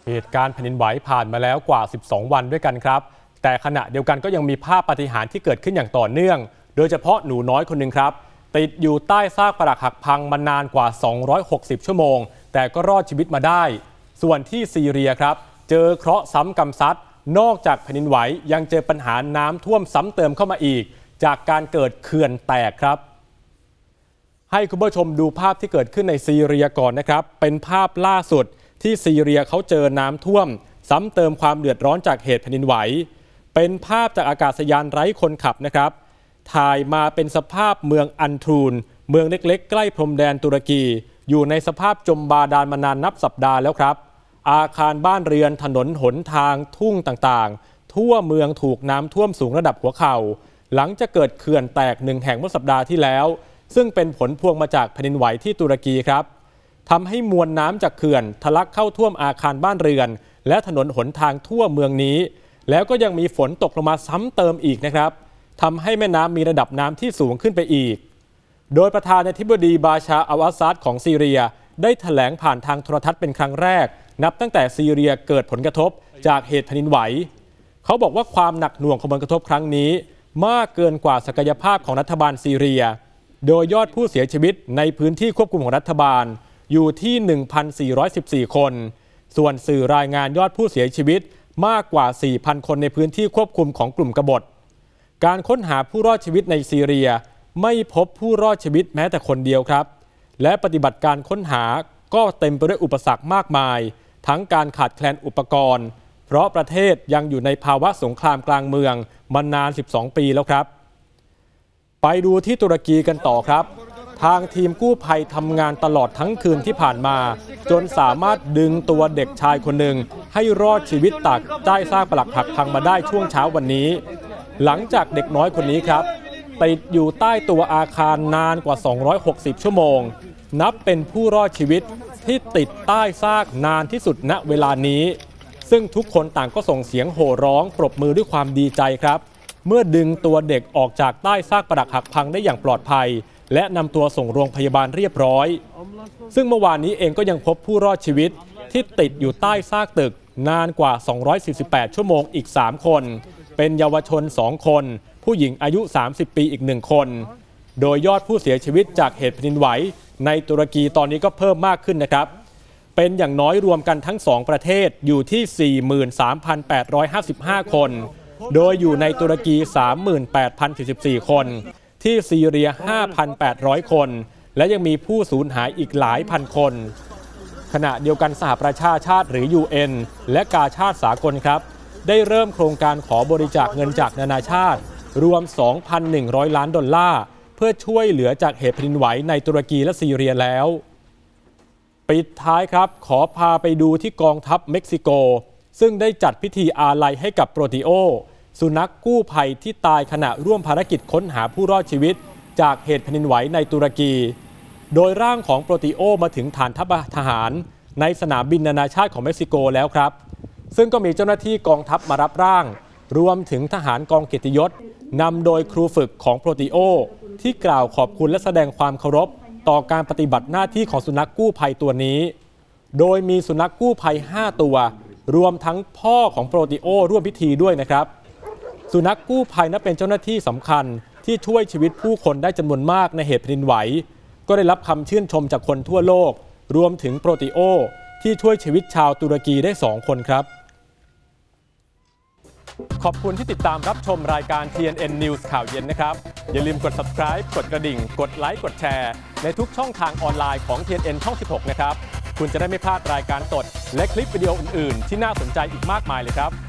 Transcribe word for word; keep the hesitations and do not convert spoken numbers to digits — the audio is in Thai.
เหตุการณ์แผ่นดินไหวผ่านมาแล้วกว่าสิบสองวันด้วยกันครับแต่ขณะเดียวกันก็ยังมีภาพปาฏิหาริย์ที่เกิดขึ้นอย่างต่อเนื่องโดยเฉพาะหนูน้อยคนหนึ่งครับติดอยู่ใต้ซากปรักหักพังมานานกว่าสองร้อยหกสิบชั่วโมงแต่ก็รอดชีวิตมาได้ส่วนที่ซีเรียครับเจอเคราะห์ซ้ำกรรมซัดนอกจากแผ่นดินไหวยังเจอปัญหาน้ำท่วมซ้ำเติมเข้ามาอีกจากการเกิดเขื่อนแตกครับให้คุณผู้ชมดูภาพที่เกิดขึ้นในซีเรียก่อนนะครับเป็นภาพล่าสุดที่ซีเรียเขาเจอน้ำท่วมซ้ำเติมความเดือดร้อนจากเหตุแผ่นดินไหวเป็นภาพจากอากาศยานไร้คนขับนะครับถ่ายมาเป็นสภาพเมืองอันทรูนเมืองเล็กๆใกล้พรมแดนตุรกีอยู่ในสภาพจมบาดาลมานานนับสัปดาห์แล้วครับอาคารบ้านเรือนถนนหนทางทุ่งต่างๆทั่วเมืองถูกน้ำท่วมสูงระดับหัวเข่าหลังจากเกิดเขื่อนแตกหนึ่งแห่งเมื่อสัปดาห์ที่แล้วซึ่งเป็นผลพวงมาจากแผ่นดินไหวที่ตุรกีครับทำให้มวลน้ำจากเขื่อนทะลักเข้าท่วมอาคารบ้านเรือนและถนนหนทางทั่วเมืองนี้แล้วก็ยังมีฝนตกลงมาซ้ำเติมอีกนะครับทำให้แม่น้ำมีระดับน้ำที่สูงขึ้นไปอีกโดยประธานาธิบดีบาชาอัลอาซัดของซีเรียได้แถลงผ่านทางโทรทัศน์เป็นครั้งแรกนับตั้งแต่ซีเรียเกิดผลกระทบจากเหตุแผ่นดินไหวเขาบอกว่าความหนักหน่วงของผลกระทบครั้งนี้มากเกินกว่าศักยภาพของรัฐบาลซีเรียโดยยอดผู้เสียชีวิตในพื้นที่ควบคุมของรัฐบาลอยู่ที่ หนึ่งพันสี่ร้อยสิบสี่ คนส่วนสื่อรายงานยอดผู้เสียชีวิตมากกว่า สี่พัน คนในพื้นที่ควบคุมของกลุ่มกบฏการค้นหาผู้รอดชีวิตในซีเรียไม่พบผู้รอดชีวิตแม้แต่คนเดียวครับและปฏิบัติการค้นหาก็เต็มไปด้วยอุปสรรคมากมายทั้งการขาดแคลนอุปกรณ์เพราะประเทศยังอยู่ในภาวะสงครามกลางเมืองมานานสิบสองปีแล้วครับไปดูที่ตุรกีกันต่อครับทางทีมกู้ภัยทำงานตลอดทั้งคืนที่ผ่านมาจนสามารถดึงตัวเด็กชายคนหนึ่งให้รอดชีวิตจากใต้ซากปรักหักพังมาได้ช่วงเช้าวันนี้หลังจากเด็กน้อยคนนี้ครับติดอยู่ใต้ตัวอาคารนานกว่าสองร้อยหกสิบชั่วโมงนับเป็นผู้รอดชีวิตที่ติดใต้ซากนานที่สุดณเวลานี้ซึ่งทุกคนต่างก็ส่งเสียงโห่ร้องปรบมือด้วยความดีใจครับเมื่อดึงตัวเด็กออกจากใต้ซากปรักหักพังได้อย่างปลอดภัยและนำตัวส่งโรงพยาบาลเรียบร้อยซึ่งเมื่อวานนี้เองก็ยังพบผู้รอดชีวิตที่ติดอยู่ใต้ซากตึกนานกว่าสองร้อยสี่สิบแปดชั่วโมงอีกสามคนเป็นเยาวชนสองคนผู้หญิงอายุสามสิบปีอีกหนึ่งคนโดยยอดผู้เสียชีวิตจากเหตุแผ่นดินไหวในตุรกีตอนนี้ก็เพิ่มมากขึ้นนะครับเป็นอย่างน้อยรวมกันทั้งสองประเทศอยู่ที่ สี่หมื่นสามพันแปดร้อยห้าสิบห้า คนโดยอยู่ในตุรกี สามหมื่นแปดพันสี่สิบสี่ คนที่ซีเรีย ห้าพันแปดร้อย คนและยังมีผู้สูญหายอีกหลายพันคนขณะเดียวกันสหประชาชาติหรือ ยู เอ็น และกาชาดสากลครับได้เริ่มโครงการขอบริจาคเงินจากนานาชาติรวม สองพันหนึ่งร้อย ล้านดอลลาร์เพื่อช่วยเหลือจากเหตุแผ่นดินไหวในตุรกีและซีเรียแล้วปิดท้ายครับขอพาไปดูที่กองทัพเม็กซิโกซึ่งได้จัดพิธีอาลัยให้กับโปรติโอสุนัขกู้ภัยที่ตายขณะร่วมภารกิจค้นหาผู้รอดชีวิตจากเหตุแผ่นดินไหวในตุรกีโดยร่างของโปรติโอมาถึงฐานทัพทหารในสนามบินนานาชาติของเม็กซิโกแล้วครับซึ่งก็มีเจ้าหน้าที่กองทัพมารับร่างรวมถึงทหารกองเกียรติยศนำโดยครูฝึกของโปรติโอที่กล่าวขอบคุณและแสดงความเคารพต่อการปฏิบัติหน้าที่ของสุนัขกู้ภัยตัวนี้โดยมีสุนัขกู้ภัยห้าตัวรวมทั้งพ่อของโปรติโอร่วมพิธีด้วยนะครับสุนัขกู้ภัยนั้นเป็นเจ้าหน้าที่สำคัญที่ช่วยชีวิตผู้คนได้จำนวนมากในเหตุแผ่นดินไหวก็ได้รับคำชื่นชมจากคนทั่วโลกรวมถึงโปรติโอที่ช่วยชีวิตชาวตุรกีได้สองคนครับขอบคุณที่ติดตามรับชมรายการ ที เอ็น เอ็น News ข่าวเย็นนะครับอย่าลืมกด Subscribe กดกระดิ่งกดไลค์กดแชร์ในทุกช่องทางออนไลน์ของ ที เอ็น เอ็น ช่อง สิบหก นะครับคุณจะได้ไม่พลาดรายการสดและคลิปวิดีโออื่นๆที่น่าสนใจอีกมากมายเลยครับ